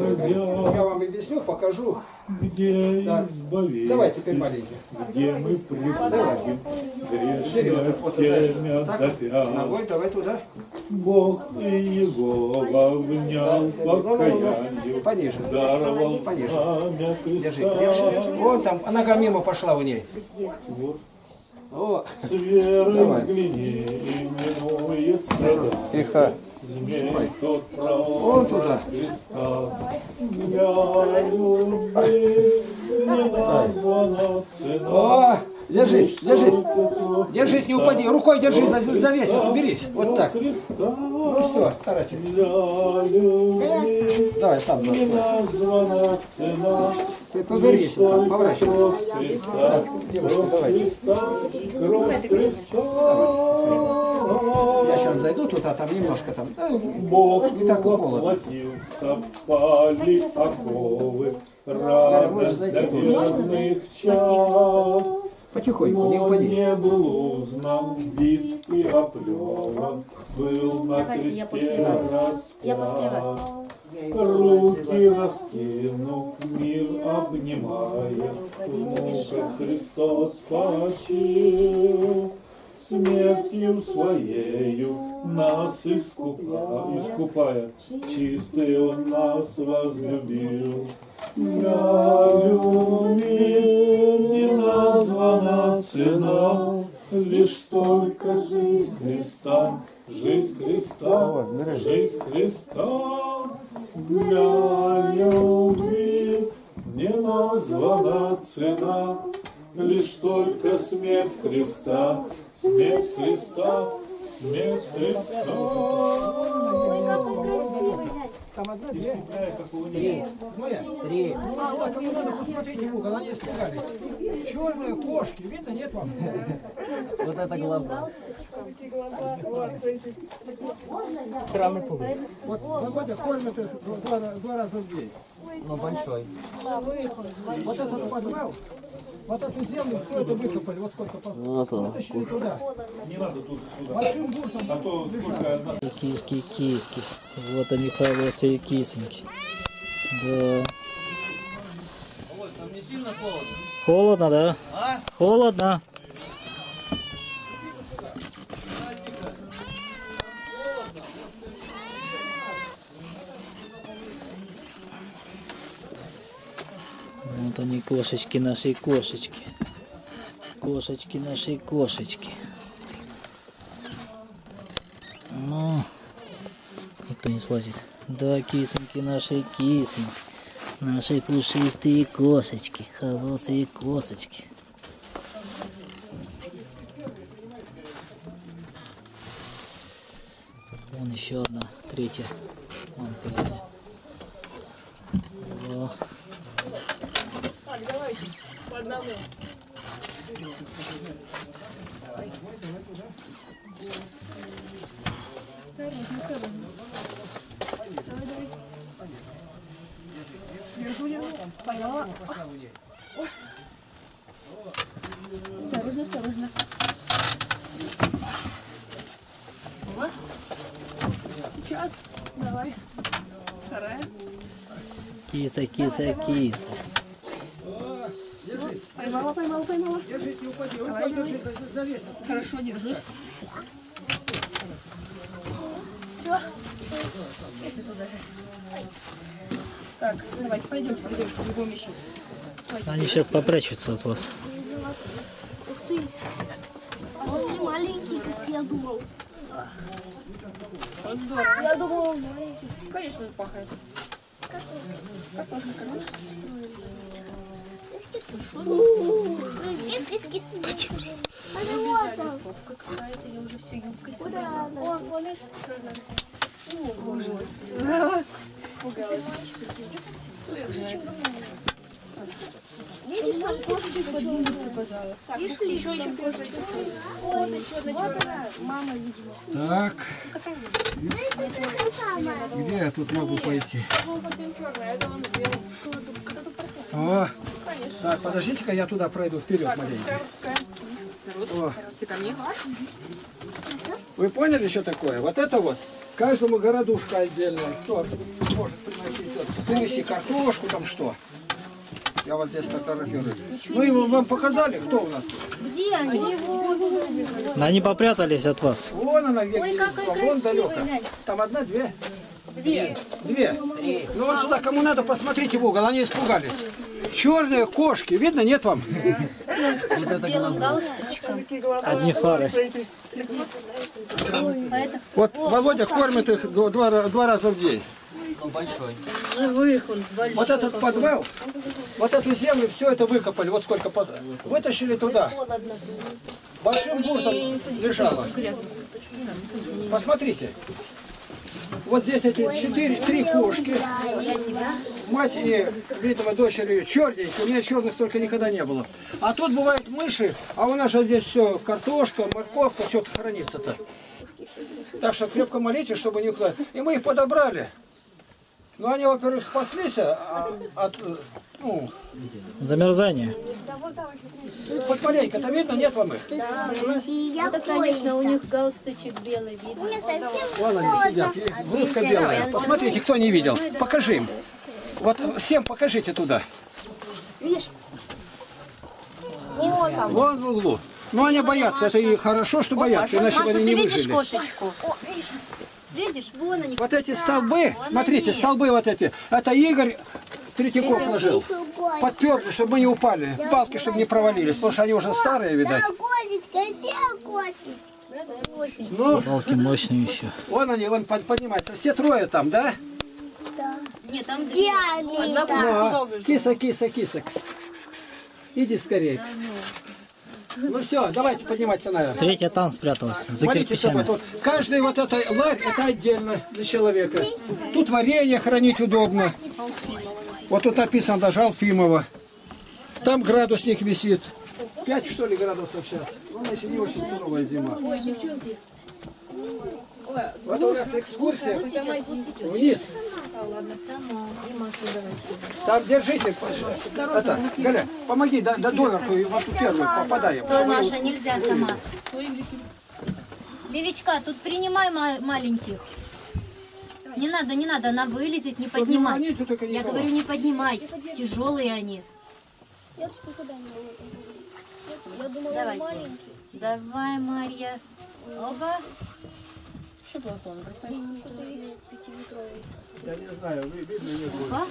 Я вам объясню, покажу. Где Да. избавитель, Давай теперь маленький. где мы приходим, Бери вот грешное вот темя так, топя. ногой, давай туда. Бог и его внял покаянию, Пониже. даровал Пониже. знамя Держи, Христа. держи. Вон там, а нога мимо пошла у ней. О, С верой давай. взгляни, и минует страда. Тихо. Змей тот Вон туда. Христа. Для любви не названа цена. О, держись, держись. Держись, не упади. Рукой держись за завесицу, берись. Вот так. Ну все, Тарасик. Для любви Давай сам не заснуть. названа цена. Ты поберись, поворачивайся. Так, девушка, давайте. Кровь Христа. Я сейчас зайду туда, там немножко там. Бог Не так и холодно. воплотился, пали оковы, радость для верных час. Потихоньку, не Но упади. не был узнан, бит и оплеван, был на Давайте я после кресте вас. Я после распят. вас. Руки раскинув, мир обнимая, в муках Христос почил. Смертью своею нас искупая, чистый Он нас возлюбил. Для любви не названа цена, лишь только жизнь Христа, жизнь Христа, жизнь Христа. Для любви не названа цена, лишь только смерть Христа, смерть Христа, смерть Христа. Там одна, две? Три. Три. Ну, кому надо, посмотрите в угол, они испугались. Черные кошки, видно, нет вам? Вот это глаза. Странный пугал. Вот Володя кормит их два раза в день. Но большой. Вот этот подвал, вот эту землю, все это выкопали, вот сколько вытащили туда. Не надо тут сюда, Большим буртом а то сколько одна. Киски, киски. Вот они, холосые кисоньки. Да. Там не сильно холодно? Холодно, да? А? Холодно. Вот они, кошечки, наши кошечки. Кошечки, наши кошечки. Ну, никто не слазит. Да, кисоньки, наши кисоньки. Наши пушистые кошечки, холосые кошечки. Вон еще одна, третья. Вон третья. О. Поймала. Осторожно, осторожно. Вот. Сейчас. Давай. Вторая. Киса, киса, киса. Поймала, поймала, поймала. Держись, не упади, Давай, рукой давай. держи, завесит. Хорошо, держи. Все. Это туда же. Так, давайте пойдемте, пойдемте, бегом ищем. Они сейчас попрячутся от вас. Ух ты! Он не маленький, как я думал. Я думал, он маленький. Конечно, он пахает. Картошка, конечно. Рисовка какая-то, я уже все юбкой собрала. О, боже мой. Пугалась. Видишь, наш кошечек подвинется, пожалуйста. Видишь ли, еще пирожек. Вот еще одна. Мама, видимо. Так. Где я тут могу пойти? О, так, подождите-ка, я туда пройду вперед маленько. О. Вы поняли, что такое? Вот это вот каждому городушка отдельно. Кто может приносить вот принести картошку, там что. Я вас здесь фотографирую. Ну и вам показали, кто у нас тут? Где они? Они попрятались от вас. Вон она, где Ой, какая вон красивая, далеко. глянь. Там одна, две? Две. Ну вот сюда, кому надо, посмотрите в угол, они испугались. Черные кошки, видно, нет вам? Белым галстучком. Одни фары. А это Вот Володя кормит их два раза в день. живых, он большой. Вот этот подвал, вот эту землю, все это выкопали, вот сколько вытащили туда. Большим грузом лежало. Посмотрите. Вот здесь эти три кошки. Мать и, видимо, дочери ее черненькие. У меня черных столько никогда не было. А тут бывают мыши, а у нас же здесь все картошка, морковка, все хранится-то. Так что крепко молитесь, чтобы никто... И мы их подобрали. Но они, во-первых, спаслись от... Ну, Замерзание. хоть маленько-то видно, нет вам их? Это, конечно, у них галстучек белый видно. Вон они сидят, и грудка белая. Посмотрите, кто не видел. Покажи им. Вот всем покажите туда. Вон в углу. Но они боятся, это и хорошо, что боятся, иначе бы Маша, они ты не видишь выжили. кошечку? Видишь? Вон они. Вот эти столбы, смотрите, столбы вот эти, это Игорь Третьяков положил. Подперли, чтобы мы не упали, палки, чтобы не провалились, потому что они уже старые, видать. Ну, Палки мощные еще. вон они, вон поднимаются. Все трое там, да? Нет, там Ну, киса, киса, киса. Иди скорее. Ну все, давайте подниматься наверх. Третья там спряталась, за Смотрите, кирпичами. вот каждый вот эта ларь, это отдельно для человека. Тут варенье хранить удобно. Вот тут написано даже Алфимова. Там градусник висит. 5, что ли, градусов сейчас. Ну, еще не очень суровая зима. Вот у нас экскурсия вниз. Там держите. Это, Галя, помоги до доверху и вот первую попадаем. Стой, Маша, нельзя сама. Левичка, тут принимай маленьких. Не надо, не надо, она вылезет, не поднимай. Я говорю, не поднимай. Тяжелые они. Давай. Давай, Марья. Оба. Я не знаю, видно не будет. Оба.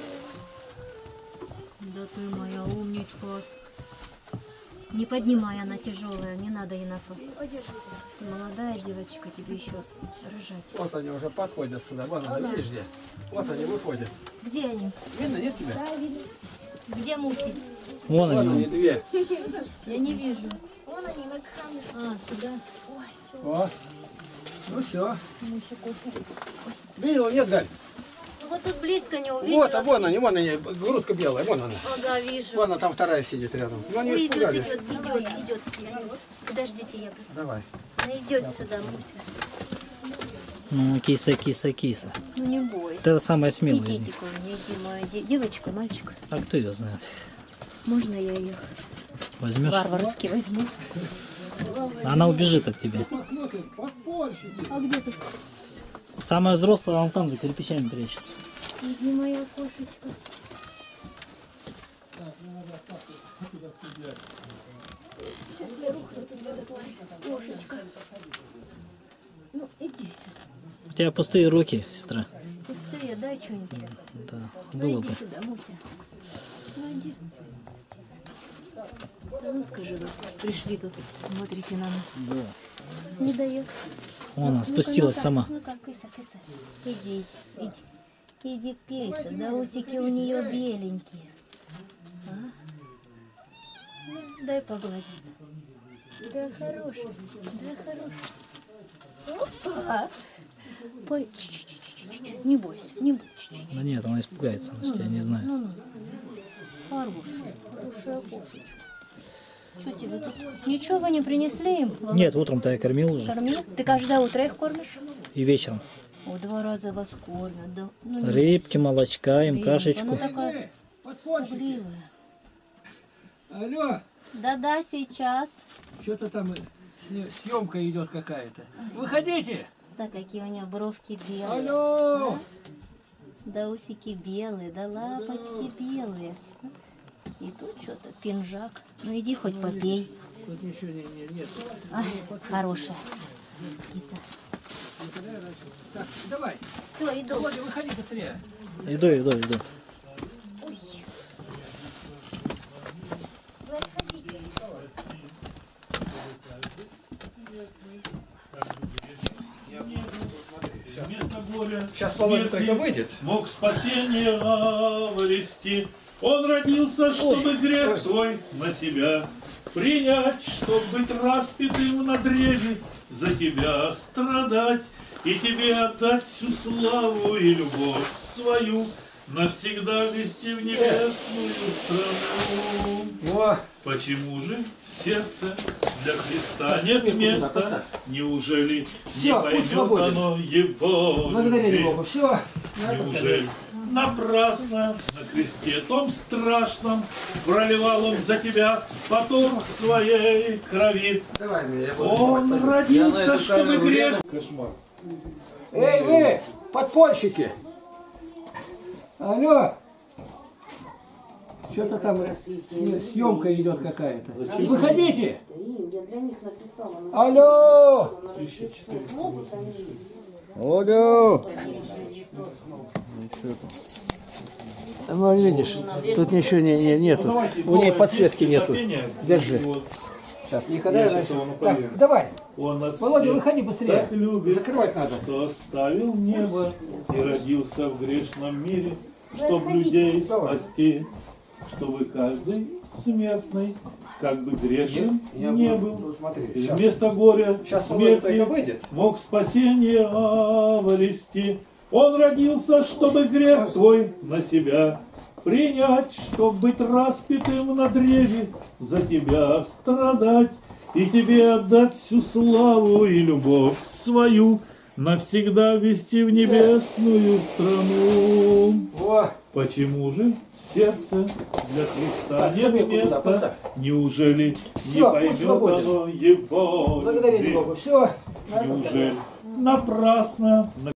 Да ты моя умничка. Не поднимай, она тяжелая, не надо ей на фон. Ты молодая девочка, тебе еще рожать. Вот они уже подходят сюда. Вон она, видишь где? Вот они выходят. Где они? Видно, нет тебя? Где Муси? Вон Вот они, они. две. Я не вижу. А, туда. О. Ну все. Видела, нет, Галь? Ну вот тут близко не увидела. Вот, вон они, грудка белая, вон она. Ага, вижу. Вон она там вторая сидит рядом. Ну они Ой, идет, испугались. идет. Подождите, я посмотрю. Давай. Она идет сюда, Муся. Ну, киса, киса, киса. Ну не бойся. Вот это самая смелая из них. Идите ко мне, иди, моя девочка, мальчик. А кто ее знает? Можно я ее Возьмешь? варварски возьму? Она убежит от тебя. А где тут? Самая взрослая, вон там за кирпичами прячется. Иди, моя кошечка. Сейчас я рухну туда, кошечка. Ну, иди сюда. У тебя пустые руки, сестра. Пустые, дай что-нибудь. Да, Ну было иди бы. сюда, Муся. Ну иди. Да ну скажи, вас пришли тут, смотрите на нас. Не дает. Вон она спустилась Ну-ка, сама. Ну-ка, кыса. Иди. Иди, кыса. Да усики у нее беленькие. А? Ну, дай погладить. Да хороший. Опа. Пой. Не бойся, не бойся. Да нет, она испугается, она же тебя не знает. Ну. Хорошая кошечка. Что тебе тут? Ничего вы не принесли им? Нет, утром-то я кормил уже. Кормил? Ты каждое утро их кормишь? И вечером. О, 2 раза вас кормят, да? Ну, не Рыбки, молочка, им рыбка, кашечку. Она такая Подпольщики. пугливая. Алло, Да-да, сейчас. что-то там съемка идет какая-то. Выходите. Да, какие у нее бровки белые. Алло. Да усики белые, да лапочки белые. И тут что-то пинжак. Ну иди хоть попей. Тут ничего нет. Ай, хорошая. Киса. Так, давай. Все, иду. Володя, выходи быстрее. Иду. Ой. Вместо горя Сейчас Володя смерти только выйдет. мог спасение обрести. Он родился, чтобы грех твой на себя принять, чтоб быть распятым на древе, за тебя страдать и тебе отдать всю славу и любовь свою, навсегда ввести в небесную страну. Во. Почему же в сердце для Христа Так, нет скамейку туда места? поставь. Неужели не Всё, пусть поймет свободен. оно его Благодарение любви? Богу. Все. Неужели напрасно на кресте том страшном проливал он за тебя поток своей крови? Давай меня, я буду Он снимать. родился, чтобы грех... Кошмар. Эй, вы, подпольщики! Алло! Что-то там съемка идет какая-то. Выходите! Я для них написала. Алло! Алло! Ну, видишь, тут ничего нету. У ней подсветки нету. Держи. Сейчас, никогда я раньше... Так, давай! Он нас Володя, всех выходи быстрее. так любит, Закрывать надо. что оставил небо и родился в грешном мире, чтоб людей спасти, чтобы каждый смертный, как бы грешен не был. Ну, смотри, И сейчас. вместо горя Сейчас Володя только смерти выйдет. мог спасение обрести. Он родился, чтобы грех твой на себя принять, чтоб быть распятым на древе, за тебя страдать и тебе отдать всю славу и любовь свою, навсегда ввести в небесную страну. Во. Почему же в сердце для Христа Так, нет скамейку туда места? поставь. Неужели Всё, не пусть поймет свободен. оно его Благодарение любви? Богу. Все. Неужели напрасно